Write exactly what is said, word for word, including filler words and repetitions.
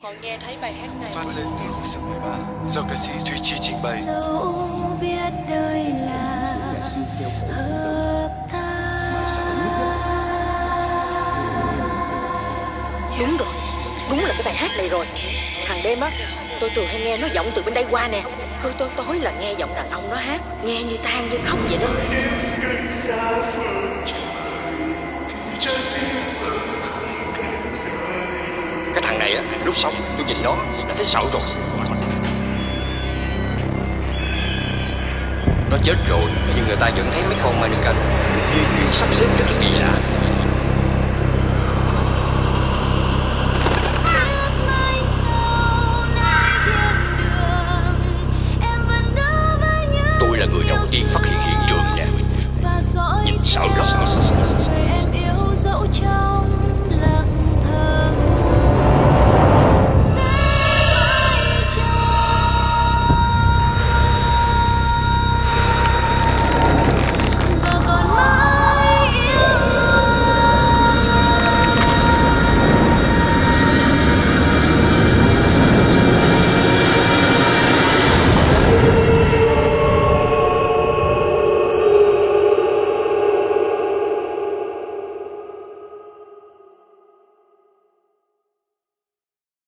họ nghe thấy bài hát này. Phát lên từ khúc sầm mười ba do ca sĩ Thùy Chi trình bày. Dẫu biết đời là hợp tác. Đúng rồi, đúng là cái bài hát này rồi. Hàng đêm á, tôi thường hay nghe nó vọng từ bên đây qua nè. Cứ tối tối là nghe giọng đàn ông nó hát, nghe như than như khóc vậy đó. Cái thằng này á, lúc sống tôi nhìn nó đã thấy sợ rồi. Nó chết rồi nhưng người ta vẫn thấy mấy con mannequin di chuyển sắp xếp rất là kỳ lạ.